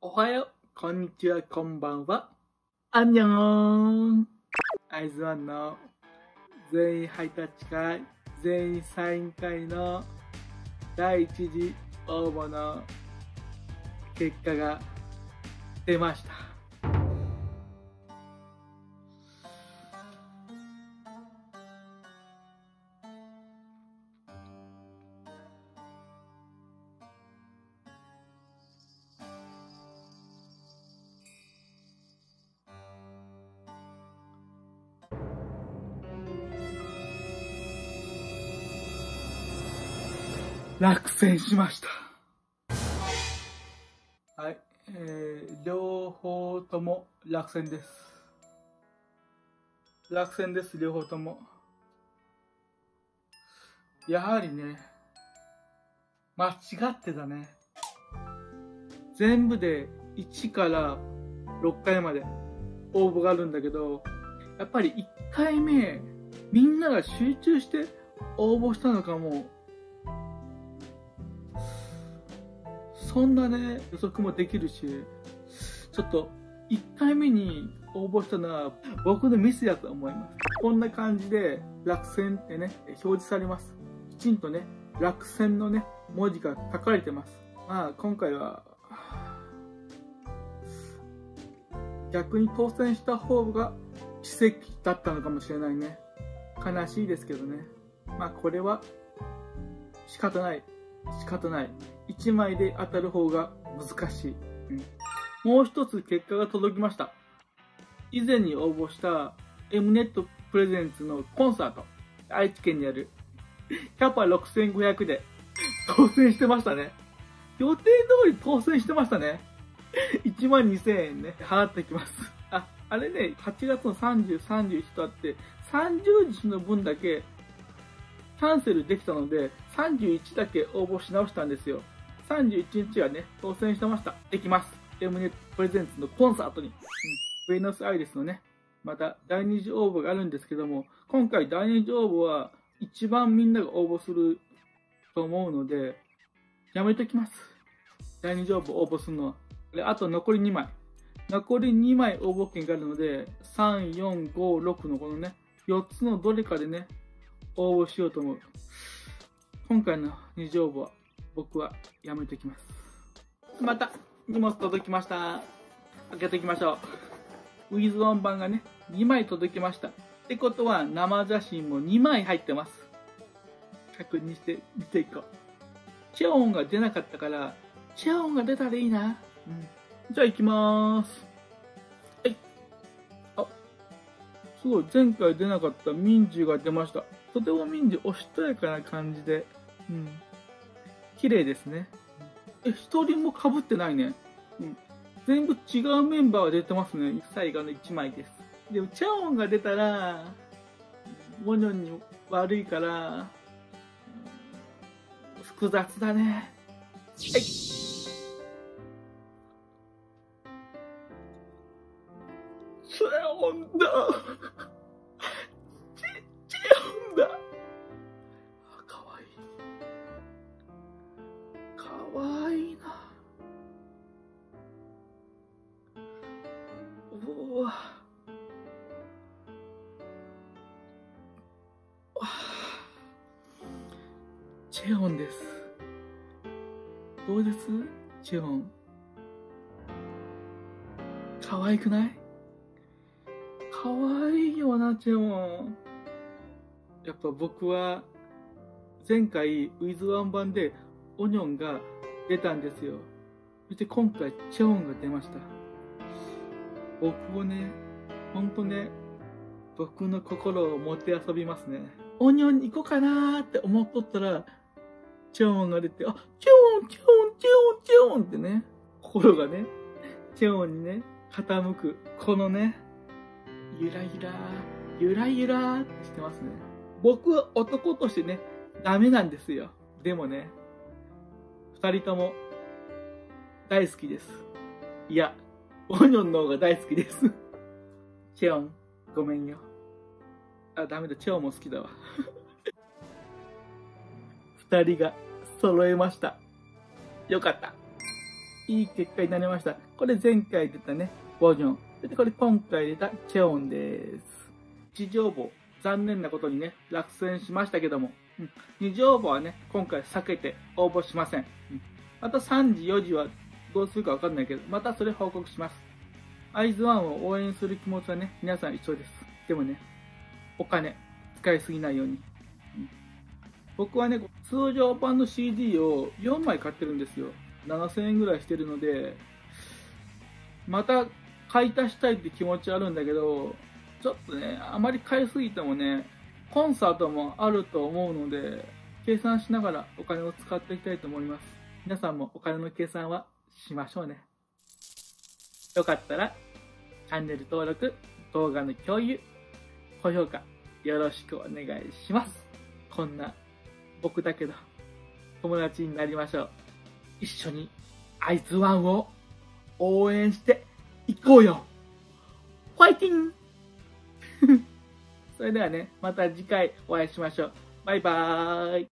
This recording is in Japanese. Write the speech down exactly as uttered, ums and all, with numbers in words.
おはよう、こんにちは、こんばんは。アンニョン。アイズワンの全員ハイタッチ会、全員サイン会の第一次応募の結果が出ました。落選しました。はい、えー、両方とも落選です。落選です、両方とも。やはりね、間違ってたね。全部でいちからろっかいまで応募があるんだけど、やっぱりいっかいめ、みんなが集中して応募したのかも。そんなね、予測もできるし、ちょっといっかいめに応募したのは僕のミスだと思います。こんな感じで落選ってね、表示されます。きちんとね、落選のね、文字が書かれてます。まあ今回は、逆に当選した方が奇跡だったのかもしれないね。悲しいですけどね。まあこれは仕方ない。仕方ない。いちまいで当たる方が難しい。うん、もう一つ結果が届きました。以前に応募した エムネット プレゼンツのコンサート。愛知県にあるキャパろくせんごひゃくで当選してましたね。予定通り当選してましたね。いちまんにせんえんね、払ってきます。あ、あれね、はちがつのさんじゅう、さんじゅういちとあって、さんじゅうにちの分だけキャンセルできたので、さんじゅういちだけ応募し直したんですよ。さんじゅういちにちはね、当選してました。できます。エムネット プレゼンツのコンサートに。うん、ブエノスアイレスのね、また第二次応募があるんですけども、今回第二次応募は一番みんなが応募すると思うので、やめときます。第二次応募応募するのは。で、あと残りにまい。残りにまい応募券があるので、さん、よん、ご、ろくのこのね、よっつのどれかでね、応募しようと思う。今回の二次応募は僕はやめてきます。また荷物届きました。開けていきましょう。ウィズオン版がねにまい届きました。ってことは生写真もにまい入ってます。確認して見ていこう。チェオンが出なかったからチェオンが出たらいいな。うん、じゃあ行きまーす。はい。あ、すごい、前回出なかったミンジュが出ました。とてもミンジュおしとやかな感じで、うん、綺麗ですね。え、一人も被ってないね。うん、全部違うメンバーが出てますね。最後のいちまいです。でもチャオンが出たらモニョンに悪いから、うん、複雑だね。はい。チャオンだ。うわ、チェオンです。どうですチェオン。可愛くない？可愛いよな、チェオン。やっぱ僕は前回ウィズワン版でオニョンが出たんですよ。そして今回チェオンが出ました。僕をね、ほんとね、僕の心をもてあそびますね。オニョンに行こうかなーって思っとったら、チェオンが出て、あ、チェオン、チェオン、チェオン、チェオンってね、心がね、チェオンにね、傾く、このね、ゆらゆら、ゆらゆらってしてますね。僕は男としてね、ダメなんですよ。でもね、二人とも大好きです。いや、オニョンの方が大好きです。チェオン、ごめんよ。あ、ダメだ、チェオンも好きだわ。二人が揃えました。よかった。 いい結果になりました。これ前回出たね、ボジョン。で、これ今回出たチェオンです。地上棒、残念なことにね、落選しましたけども、うん、二乗棒はね、今回避けて応募しません。うん、またさんじ、よじはどうするかわかんないけど、またそれ報告します。アイズワンを応援する気持ちはね、皆さん一緒です。でもね、お金使いすぎないように。うん、僕はね、通常版の シーディー をよんまい買ってるんですよ。ななせんえんぐらいしてるので、また買い足したいって気持ちあるんだけど、ちょっとね、あまり買いすぎてもね、コンサートもあると思うので、計算しながらお金を使っていきたいと思います。皆さんもお金の計算はしましょうね。よかったら、チャンネル登録、動画の共有、高評価、よろしくお願いします。こんな、僕だけど、友達になりましょう。一緒に、アイズワンを応援していこうよ。ファイティングそれではね、また次回お会いしましょう。バイバーイ。